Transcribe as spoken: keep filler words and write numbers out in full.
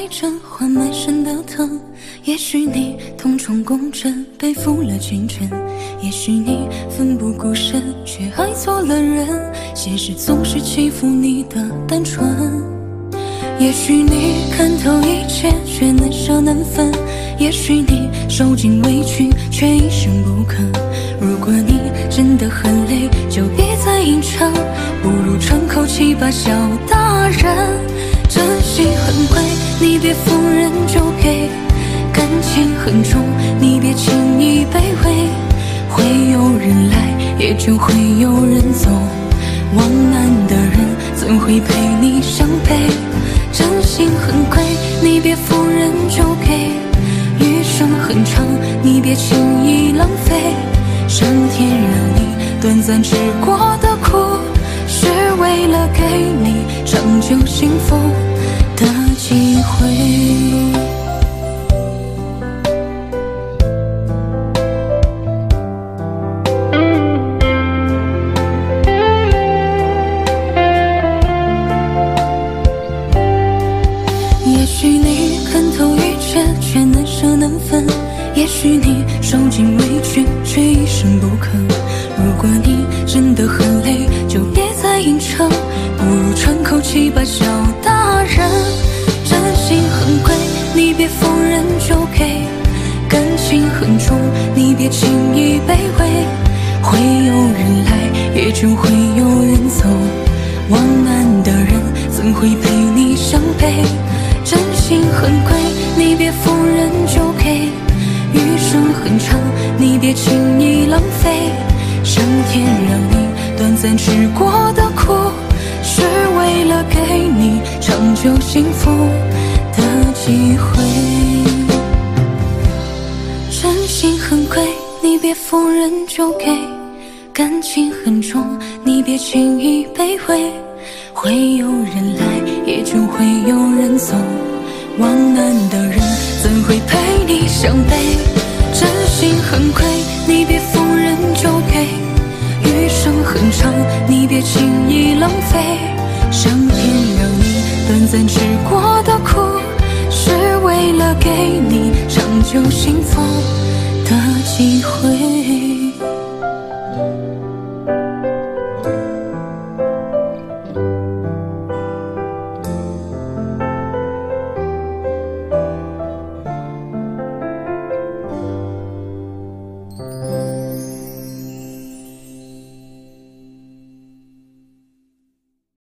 带着缓满身的疼，也许你同床共枕，背负了青春，也许你奋不顾身，却爱错了人，现实总是欺负你的单纯。也许你看透一切，却难舍难分，也许你受尽委屈，却一声不吭。如果你真的很累，就别再硬撑，不如喘口气吧，小大人。真心很贵，你别逢人就给；感情很重，你别轻易卑微。会有人来，也就会有人走，往南的人怎会陪你伤悲？真心很贵，你别逢人就给；余生很长，你别轻易浪费。上天让你短暂吃过的苦，是为了给你长久幸福的机会。也许你看透一切，却难舍难分，也许你受尽委屈，却一声不吭。如果你真的很累，就别再硬撑，不如喘口气吧，小大人。真心很贵，你别逢人就给；感情很重，你别轻易卑微。会有人来，也就会有人走，往南的人怎会陪你伤悲？真心很贵，你别逢人就给；余生很长，你别轻易浪费。上天让你短暂吃过的苦，是为了给你长久幸福的机会。真心很贵，你别逢人就给；感情很重，你别轻易卑微。会有人来，也就会有人走，往南的人怎会陪你伤悲？真心很贵，你别逢人就给；余生很长，你别轻易浪费。上天让你短暂吃过的苦，是为了给你长久幸福的机会。